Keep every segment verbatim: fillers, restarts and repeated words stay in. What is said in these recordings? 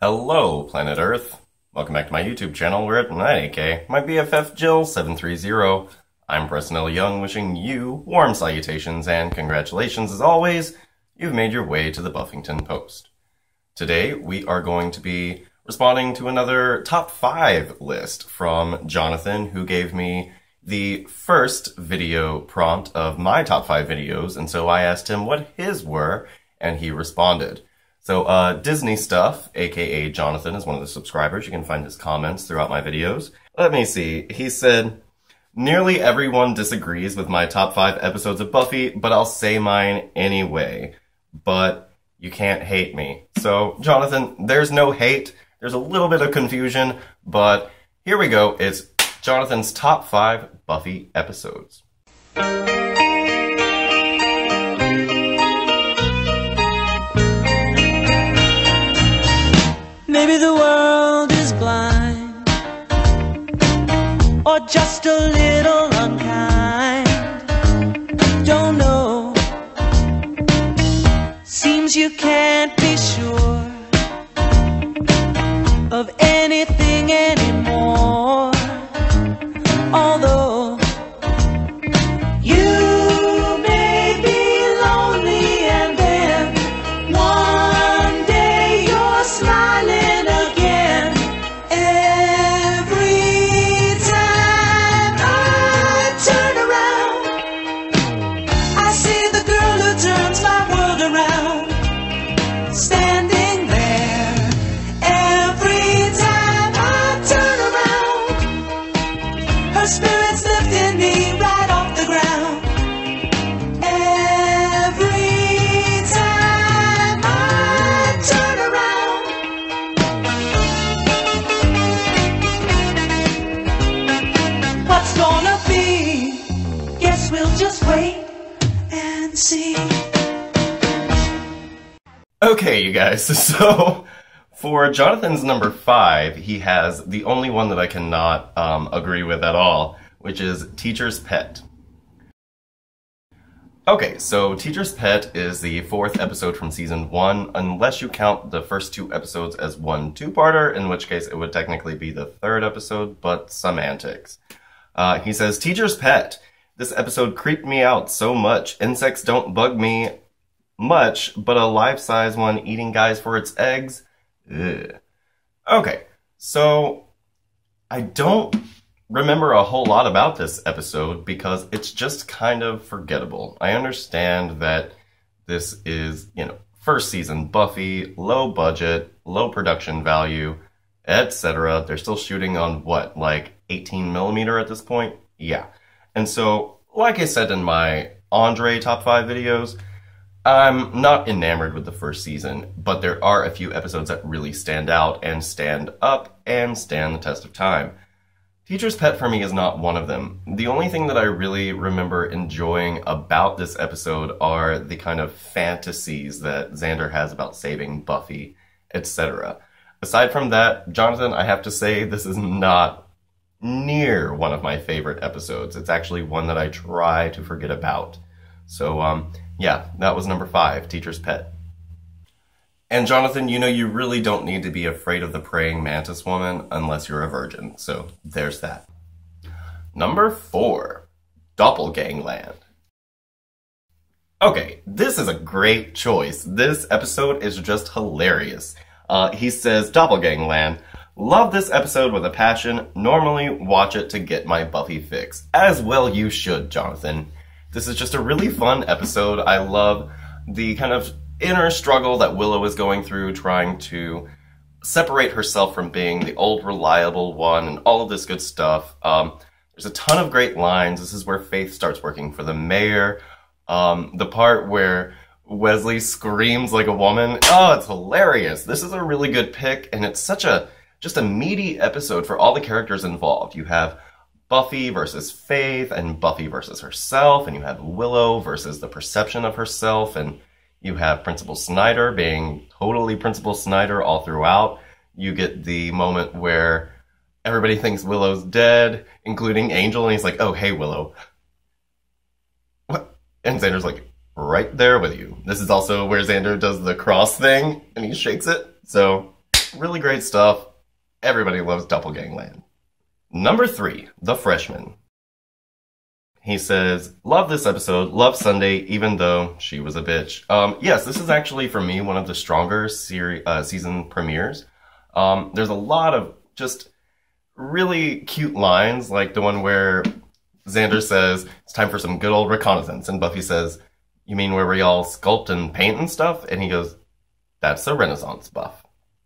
Hello, planet Earth. Welcome back to my YouTube channel where at nine A K, my B F F Jill seven three zero. I'm Preston L. Young, wishing you warm salutations and congratulations as always. You've made your way to the Buffington Post. Today we are going to be responding to another top five list from Jonathan, who gave me the first video prompt of my top five videos, and so I asked him what his were, and he responded. So, uh, Disney Stuff, aka Jonathan, is one of the subscribers. You can find his comments throughout my videos. Let me see. He said, nearly everyone disagrees with my top five episodes of Buffy, but I'll say mine anyway. But you can't hate me. So, Jonathan, there's no hate. There's a little bit of confusion, but here we go. It's Jonathan's top five Buffy episodes. Maybe the world is blind, or just a little unkind. Don't know. Seems you can't be sure of anything anymore. Although you may be lonely, and then one day you're smiling. Her spirit's lifting me right off the ground. Every time I turn around. What's gonna be? Guess we'll just wait and see. Okay, you guys, so for Jonathan's number five, he has the only one that I cannot um, agree with at all, which is Teacher's Pet. Okay, so Teacher's Pet is the fourth episode from season one, unless you count the first two episodes as one two-parter, in which case it would technically be the third episode, but semantics. Uh, he says, Teacher's Pet. This episode creeped me out so much. Insects don't bug me much, but a life-size one eating guys for its eggs? Ugh. Okay, so I don't remember a whole lot about this episode because it's just kind of forgettable. I understand that this is, you know, first season Buffy, low budget, low production value, et cetera. They're still shooting on what, like eighteen millimeter at this point? Yeah. And so, like I said in my Andre top five videos, I'm not enamored with the first season, but there are a few episodes that really stand out and stand up and stand the test of time. Teacher's Pet for me is not one of them. The only thing that I really remember enjoying about this episode are the kind of fantasies that Xander has about saving Buffy, et cetera. Aside from that, Jonathan, I have to say this is not near one of my favorite episodes. It's actually one that I try to forget about. So, um... yeah, that was number five, Teacher's Pet. And Jonathan, you know you really don't need to be afraid of the praying mantis woman unless you're a virgin. So there's that. Number four, Doppelgangland. Okay, this is a great choice. This episode is just hilarious. Uh, he says, Doppelgangland. Love this episode with a passion. Normally watch it to get my Buffy fix. As well you should, Jonathan. This is just a really fun episode. I love the kind of inner struggle that Willow is going through, trying to separate herself from being the old reliable one and all of this good stuff. Um, there's a ton of great lines. This is where Faith starts working for the mayor. Um, the part where Wesley screams like a woman. Oh, it's hilarious. This is a really good pick, and it's such a, just a meaty episode for all the characters involved. You have Buffy versus Faith, and Buffy versus herself, and you have Willow versus the perception of herself, and you have Principal Snyder being totally Principal Snyder all throughout. You get the moment where everybody thinks Willow's dead, including Angel, and he's like, oh, hey, Willow. What? And Xander's like, right there with you. This is also where Xander does the cross thing, and he shakes it. So, really great stuff. Everybody loves Doppelgangland. Number three, The Freshman. He says, love this episode, love Sunday, even though she was a bitch. Um, yes, this is actually, for me, one of the stronger seri- uh, season premieres. Um, there's a lot of just really cute lines, like the one where Xander says, it's time for some good old reconnaissance, and Buffy says, you mean where we all sculpt and paint and stuff? And he goes, that's the Renaissance, Buff.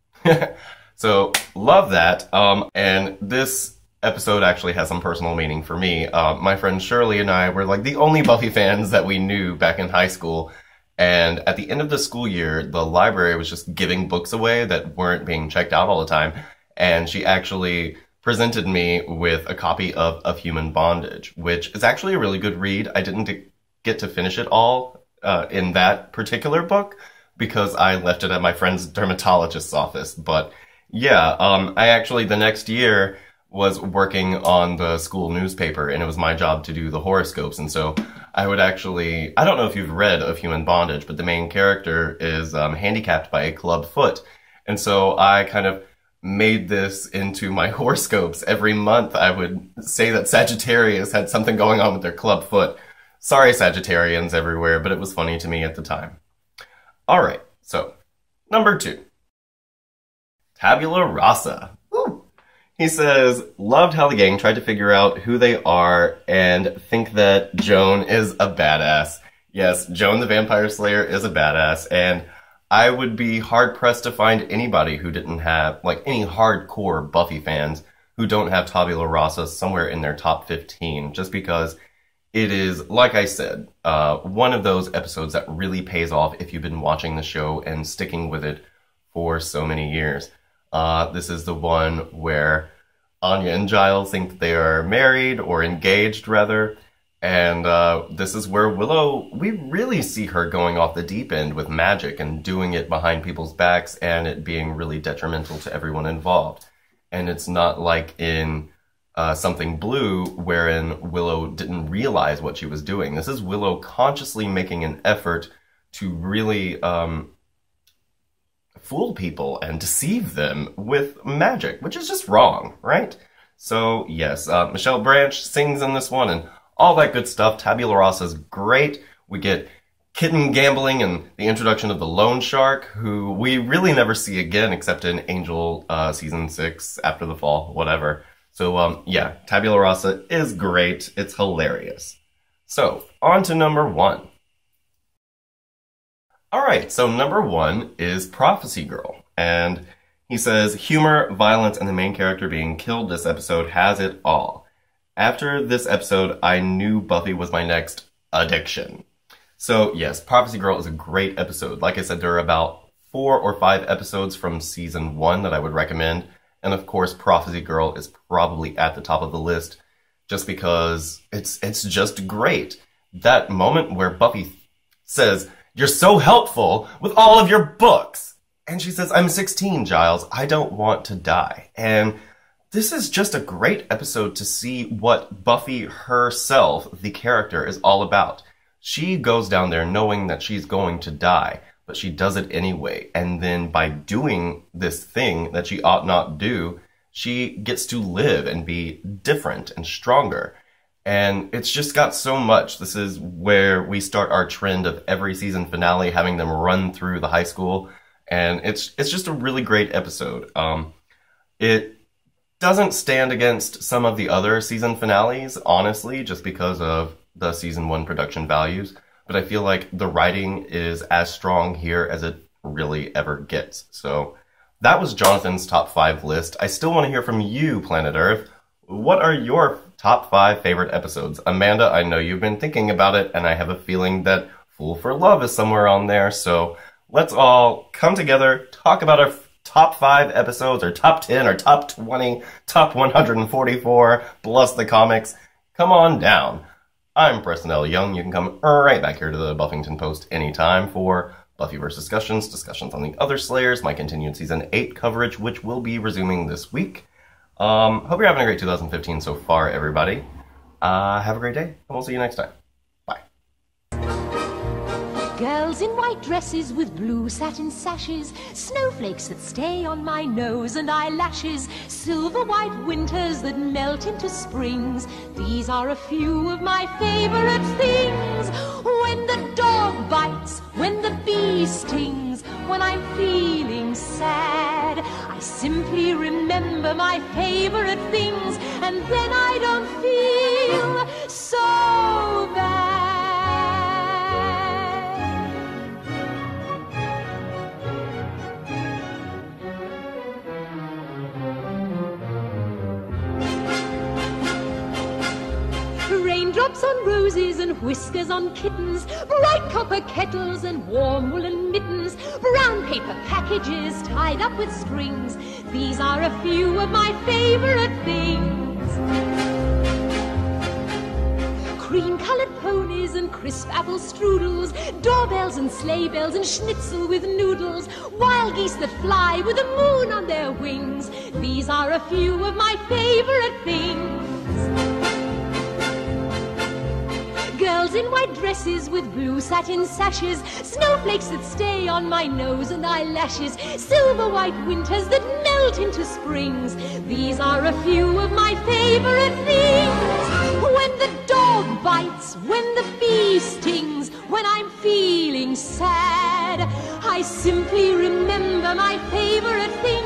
So, love that. Um, and this episode actually has some personal meaning for me. Uh, my friend Shirley and I were like the only Buffy fans that we knew back in high school. And at the end of the school year, the library was just giving books away that weren't being checked out all the time. And she actually presented me with a copy of Of Human Bondage, which is actually a really good read. I didn't get to finish it all uh, in that particular book because I left it at my friend's dermatologist's office. But yeah, um, I actually, the next year, was working on the school newspaper, and it was my job to do the horoscopes. And so I would actually, I don't know if you've read Of Human Bondage, but the main character is um, handicapped by a club foot. And so I kind of made this into my horoscopes. Every month I would say that Sagittarius had something going on with their club foot. Sorry, Sagittarians everywhere, but it was funny to me at the time. All right, so number two, Tabula Rasa. Woo. He says, loved how the gang tried to figure out who they are and think that Joan is a badass. Yes, Joan the Vampire Slayer is a badass, and I would be hard-pressed to find anybody who didn't have, like, any hardcore Buffy fans who don't have Tabula Rasa somewhere in their top fifteen, just because it is, like I said, uh, one of those episodes that really pays off if you've been watching the show and sticking with it for so many years. Uh, this is the one where Anya and Giles think they are married, or engaged, rather. And uh, this is where Willow, we really see her going off the deep end with magic and doing it behind people's backs and it being really detrimental to everyone involved. And it's not like in uh, Something Blue, wherein Willow didn't realize what she was doing. This is Willow consciously making an effort to really um, fool people and deceive them with magic, which is just wrong, right? So, yes, uh, Michelle Branch sings in this one, and all that good stuff. Tabula Rasa is great. We get kitten gambling and the introduction of the loan shark, who we really never see again except in Angel uh, Season six, After the Fall, whatever. So, um, yeah, Tabula Rasa is great. It's hilarious. So, on to number one. Alright, so number one is Prophecy Girl. And he says, humor, violence, and the main character being killed this episode has it all. After this episode, I knew Buffy was my next addiction. So, yes, Prophecy Girl is a great episode. Like I said, there are about four or five episodes from season one that I would recommend. And of course, Prophecy Girl is probably at the top of the list just because it's it's just great. That moment where Buffy says, "You're so helpful with all of your books." And she says, "I'm sixteen, Giles. I don't want to die." And this is just a great episode to see what Buffy herself, the character, is all about. She goes down there knowing that she's going to die, but she does it anyway. And then by doing this thing that she ought not do, she gets to live and be different and stronger. And it's just got so much. This is where we start our trend of every season finale having them run through the high school. And it's it's just a really great episode. Um, it doesn't stand against some of the other season finales, honestly, just because of the season one production values. But I feel like the writing is as strong here as it really ever gets. So that was Jonathan's top five list. I still want to hear from you, Planet Earth. What are your top five favorite episodes? Amanda, I know you've been thinking about it, and I have a feeling that Fool for Love is somewhere on there. So let's all come together, talk about our top five episodes, or top ten, or top twenty, top one hundred forty-four, plus the comics. Come on down. I'm Preston L. Young. You can come right back here to the Buffington Post anytime for Buffyverse discussions, discussions on the other Slayers, my continued Season eight coverage, which will be resuming this week. Um, hope you're having a great two thousand fifteen so far, everybody. Uh, have a great day, and we'll see you next time. Bye. Girls in white dresses with blue satin sashes, snowflakes that stay on my nose and eyelashes, silver white winters that melt into springs. These are a few of my favorite things. When the dog bites, when the bee stings, when I'm feeling sad, I simply remember my favorite things, and then I don't feel so bad. Raindrops on roses and whiskers on kittens, bright copper kettles and warm woolen mittens, brown paper packages tied up with strings. These are a few of my favorite things. Cream-colored ponies and crisp apple strudels, doorbells and sleigh bells and schnitzel with noodles, wild geese that fly with the moon on their wings. These are a few of my favorite things. Girls in white dresses with blue satin sashes, snowflakes that stay on my nose and eyelashes, silver white winters that melt into springs. These are a few of my favorite things. When the dog bites, when the bee stings, when I'm feeling sad, I simply remember my favorite things.